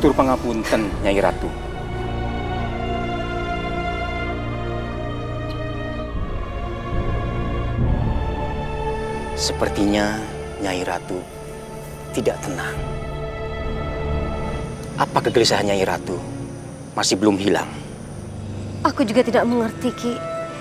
Atur pangapunten, Nyai Ratu. Sepertinya Nyai Ratu tidak tenang. Apa kegelisahan Nyai Ratu masih belum hilang? Aku juga tidak mengerti, Ki.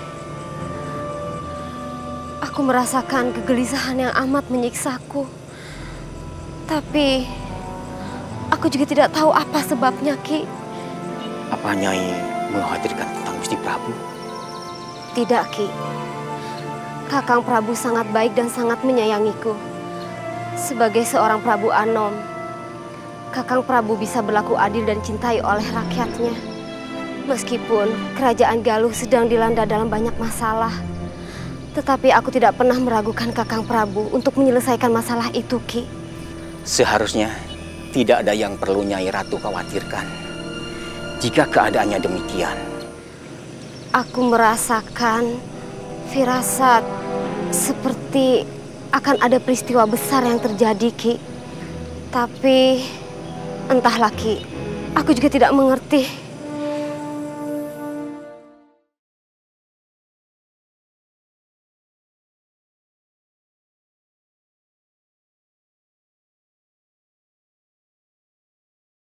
Aku merasakan kegelisahan yang amat menyiksaku. Tapi aku juga tidak tahu apa sebabnya, Ki. Apa Nyai mengkhawatirkan tentang Gusti Prabu? Tidak, Ki. Kakang Prabu sangat baik dan sangat menyayangiku. Sebagai seorang Prabu Anom, Kakang Prabu bisa berlaku adil dan cintai oleh rakyatnya. Meskipun kerajaan Galuh sedang dilanda dalam banyak masalah, tetapi aku tidak pernah meragukan Kakang Prabu untuk menyelesaikan masalah itu, Ki. Seharusnya tidak ada yang perlu Nyai Ratu khawatirkan. Jika keadaannya demikian, aku merasakan firasat seperti akan ada peristiwa besar yang terjadi, Ki. Tapi entahlah, Ki. Aku juga tidak mengerti.